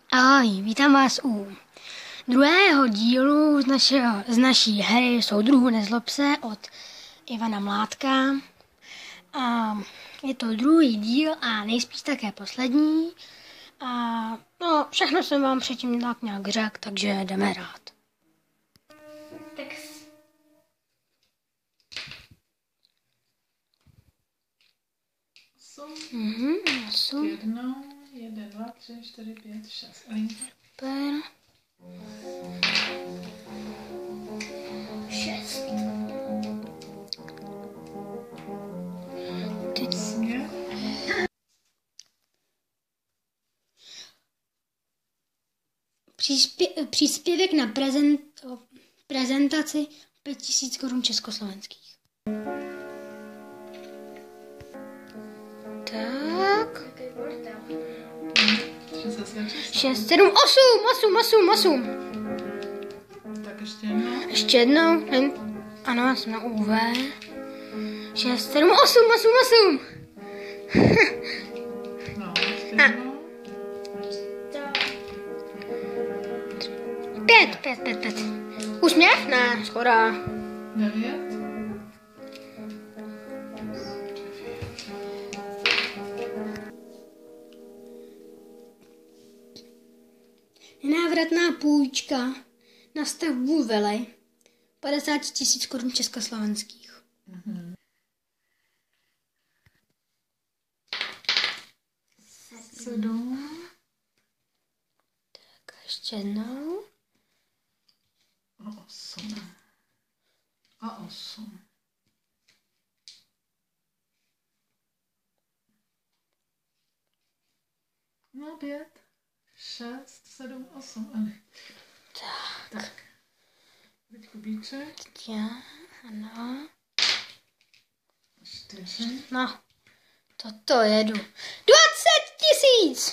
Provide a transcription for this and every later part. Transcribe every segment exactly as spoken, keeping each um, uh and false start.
Ahoj, vítám vás u druhého dílu z, našeho, z naší hry Soudruhů nezlob se od Ivana Mládka. A je to druhý díl a nejspíš také poslední. A no, všechno jsem vám předtím tak nějak řekl, takže jdeme rád. Tak Mhm, osm. Jedno, jeden, dva, tři, čtyři, pět, šest. Super. Šest. Teď Jasně. Příspě, příspěvek na prezent, prezentaci pět tisíc korun československých. Tak. šest, sedm, osm, osm, osm, osm. Tak ještě jednou. Ještě jednou. Ano, jsem na U V. šest, sedm, osm, osm, osm. No, ještě jednou. Pět, pět, pět, pět. Úsměv? Ne, skoro. Devět. Nenávratná půjčka na stavbu vily padesát tisíc korun československých. Mhm. Sedm. Tak ještě jednou. A osm. A osm. No, pět, šest, sedm, osm. Ani. Tak. Tak. Teď kubíček. Teď já, ano. Čtyři. No, toto jedu. dvacet tisíc!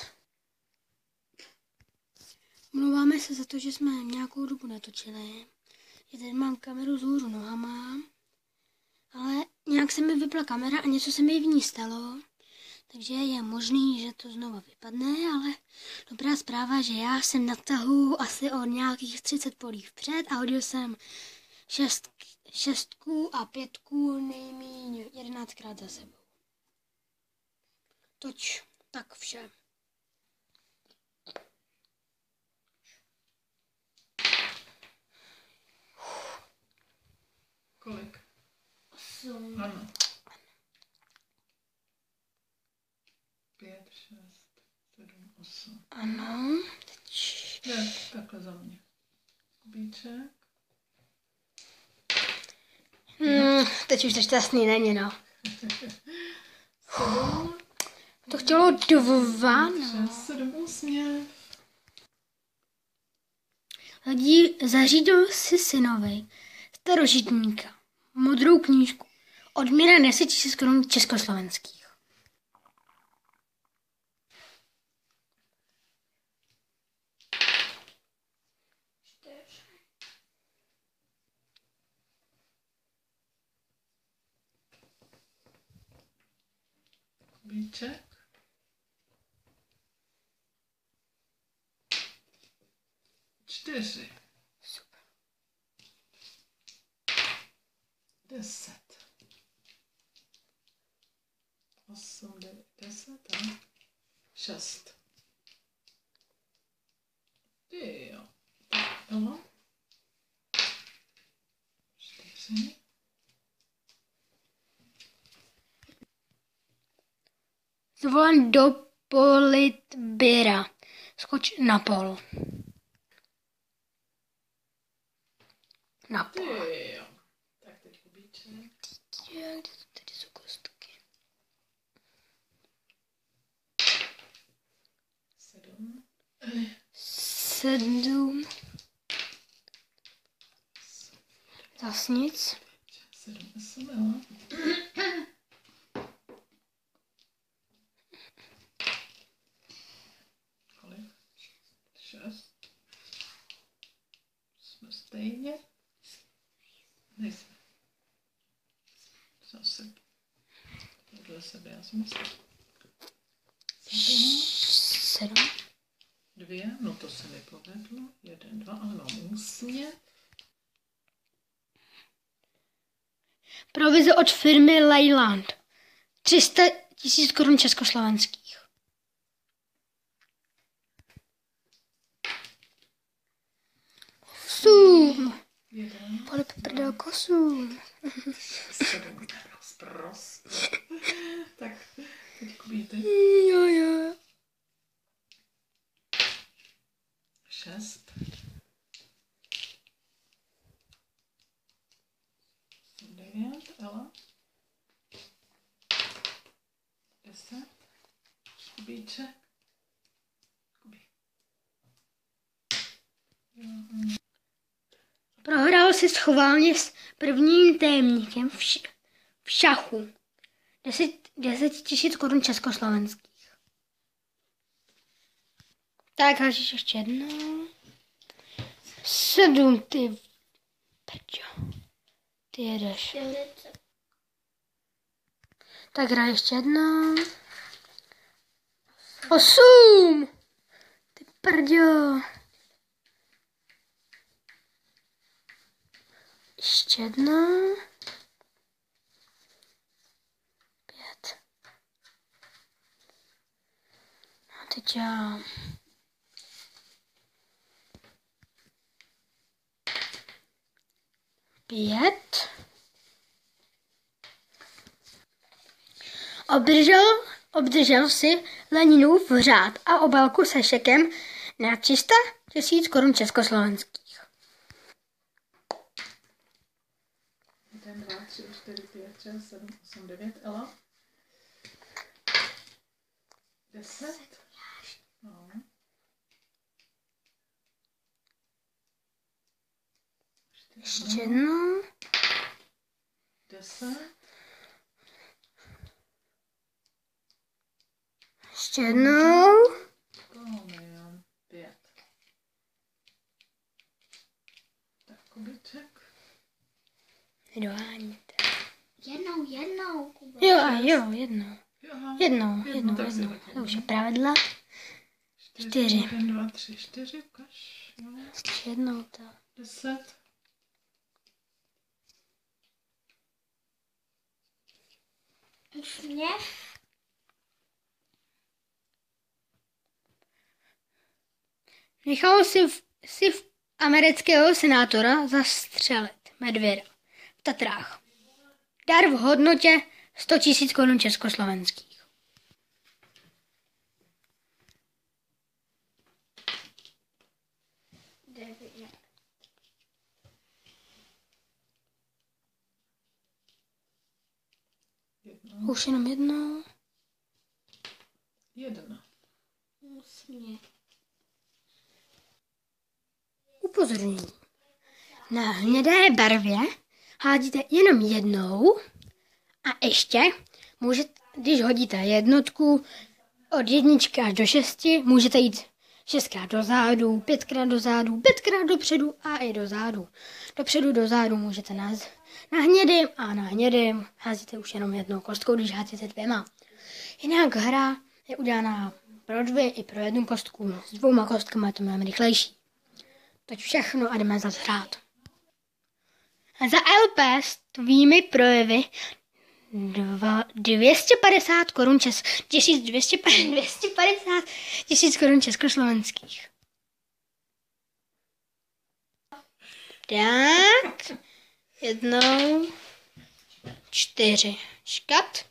Mluváme se za to, že jsme nějakou dobu netočili. Já tady mám kameru vzhůru nohama, ale nějak se mi vypla kamera a něco se mi v ní stalo. Takže je možný, že to znova vypadne, ale dobrá zpráva, že já jsem na tahu asi od nějakých třicet polí vpřed a hodil jsem šest, šestku a pětku nejméně jedenáctkrát za sebou. Toč, tak vše. Kolik? Osm. Ano. Pět, šest, sedm, osm. Ano, teď. Ne, takhle za mě. Kubíček. Hmm, teď už to šťastný není, no. Sedm. To chtělo dva, no. Šest, sedm, úsměv. Zadí, zařídil si synovi starožitníka modrou knížku. Odměna deset tisíc korun československých. Kubíček. Čtyři. Super. Deset. Osm, devět, deset a šest. Ty jo. Jo. Čtyři. Zvolen do politbyra. Skoč na pol. Na pol. Ty jo. Tak teď kubíček. Jak tady jsou kostky? Sedm. Sedm. Zas nic. Sedm, osm, jo. Kolik? Šest. Jsme stejně. Nejsme. Zase. Podle sebe, já jsem myslím. Sedm. Dvě. dvě, no to se mi povedlo. Jeden, dva, ale mám úsměv. Provize od firmy Leyland. tři sta tisíc korun československých. Osm. Jeden. Pane prdel kosu. Sedm. Zprost. Tak, teď kubíte. Jo, jo. Šest. Devět, Ela. Deset. Kubíček. Kubí. Prohrál si schválně s prvním témníkem v, š- v šachu. deset tisíc korun československých. Tak, hážeš ještě jednou. Sedm, ty prčo. Ty jedeš. Tak hraj ještě jednou. Osm. Ty prďo. Ještě jednou. Pět. A teď já. Pět. Obdržel, obdržel si Leninův řád a obálku se šekem na tři sta tisíc korun československých. Jeden, dva, tři, čtyři, pět, šest, sedm, osm, devět, Ela. Deset. No. Ještě jednou. Deset. Ještě jednou. Kolonium. Pět. Tak, kubíček. Doháníte. Jednou, jednou, Kuba. Jo, a jo, jednou. Aha. Jednou, Jednou, jednou, tak si jednou. taky To už je jednou. pravidla. Čtyři. Jeden, dva, tři, čtyři, ukaž. Jo. Ještě jednou to. Deset. Úsměv. Nechal si v, si v amerického senátora zastřelit medvěda v Tatrách. Dar v hodnotě sto tisíc korun československých. Devět. Jedno. Už jenom jednou. Jedna. Úsměv. Upozornění. Na hnědé barvě hádíte jenom jednou a ještě můžete, když hodíte jednotku od jedničky až do šesti, můžete jít šestkrát do zádu, pětkrát do zádu, pětkrát dopředu a i do zádu. Dopředu do zádu můžete na, na hnědým a na hnědým házíte už jenom jednou kostkou, když házíte dvěma. Jinak hra je udělaná pro dvě i pro jednu kostku. S dvouma kostkama je to mnohem rychlejší. Teď všechno a jdeme zase hrát. A za L P s tvými projevy dva, dvě stě padesát korun čes, tisíc dvě stě padesát tisíc korun československých. Tak, jednou, čtyři, škat,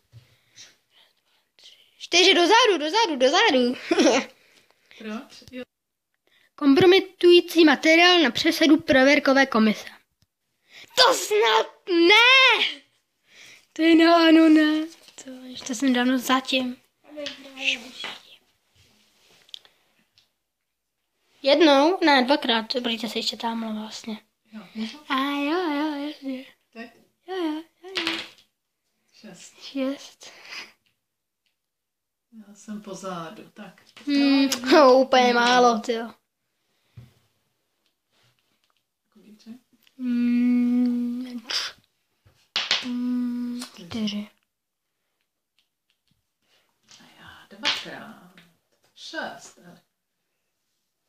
čtyři dozadu, dozadu, dozadu. Proč? Jo. Kompromitující materiál na předsedu prověrkové komise. To snad ne! To je no, ano, ne. To, ještě jsem dávno zatím. Jednou, ne, dvakrát, budete se ještě tamhle vlastně. Jo. Můžu? A jo, jo, jasně. Teď? Jo, jo, jo, jo. Šest. Šest. Já jsem pozadu. Tak. Hmm, no, úplně málo, tyjo. Kubíček. Hmm, hmm, čtyři. A já dvakrát. Šest. Ale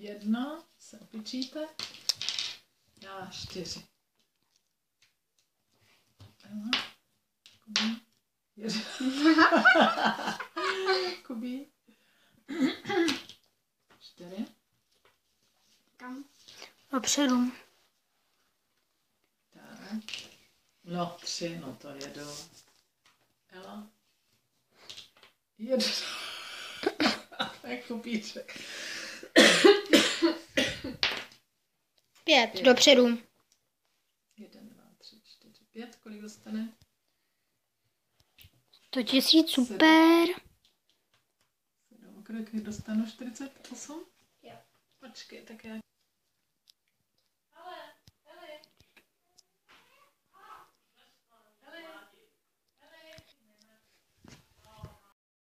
jedno, se opičíte. Já čtyři. Aha. Kubí. Jeden. Kubí. Čtyři. Kam? Dopředu. Tak. No, tři, no to jedu. Ela. Jeden. Tak kubíček. Pět. Dopředu. Jeden, dva, tři, čtyři, pět. Kolik dostane? To tisíc, super. Sedm. Kolik dostanu? čtyřicet osm? Jo. Počkej, tak já